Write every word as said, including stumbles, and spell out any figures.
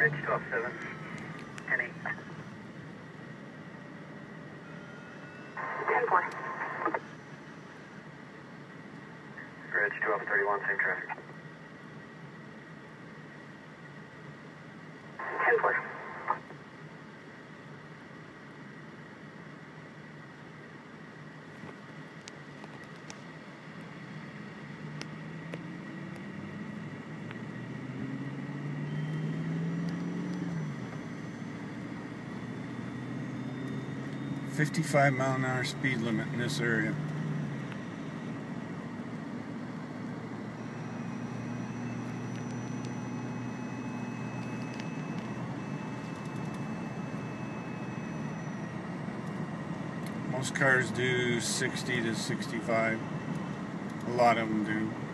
Bridge twelve seven, ten eight. ten four. Bridge twelve thirty-one, same traffic. ten four. fifty-five mile an hour speed limit in this area. Most cars do sixty to sixty-five. A lot of them do.